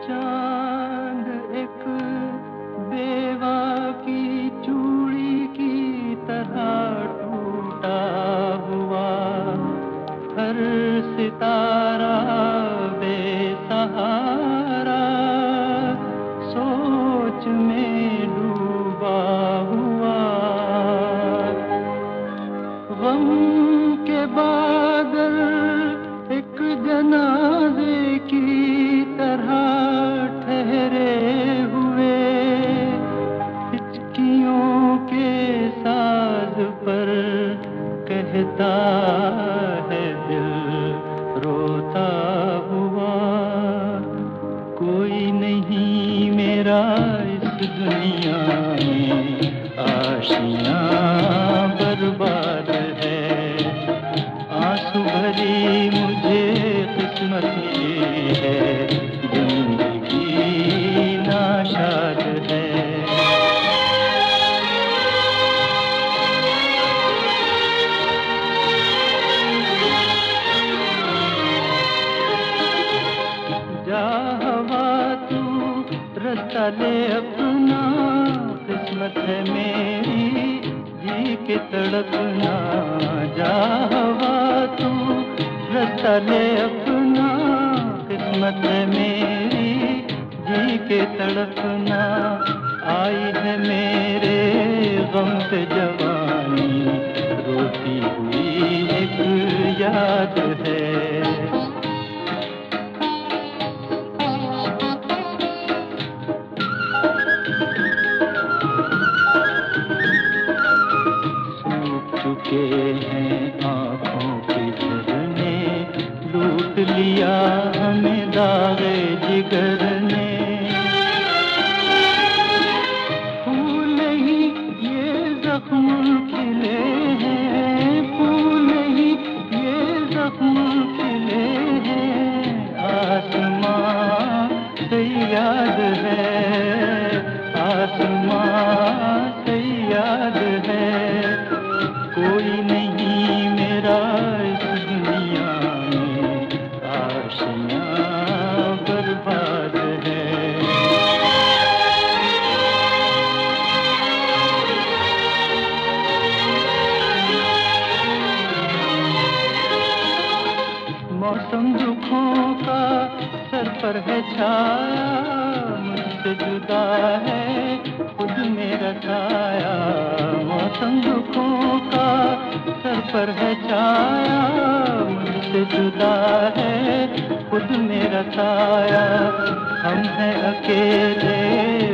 चांद एक बेवा की चूड़ी की तरह टूटा हुआ, हर सितारा बेसहारा सोच में डूबा हुआ। गम के बादल एक जनाजे की तरह ठहरे हुए, हिचकियों के साज पर कहता है दिल रोता हुआ। कोई नहीं मेरा इस दुनिया में, आशियाँ बर्बाद है। आंसू भरी मुझे किस्मत ये है, जिंदगी नाशाद है। जा हवा तू रास्ता ले अपना, किस्मत है मेरी जी के तड़पना। जा हवा तू रास्ता ले अपना, किस्मत है मेरी जी के तड़पना। आई है मेरे गम पे जवानी, रोती हुई एक याद है। चुके हैं आँखों के झरने, लूट लिया हमें दागे जिगर ने। फूल ही ये जख्म खिले हैं, फूल ही ये जख्म खिले हैं। आसमां से याद है, आसमां से याद है। कोई नहीं मेरा इस दुनिया में, आशियाँ बर्बाद है। मौसम दुखों का सर पर है छाया, मुझसे जुदा है खुद मेरा साया। मौसम दुखों का सर पर है छाया, मुझसे जुदा है खुद मेरा साया। हम हैं अकेले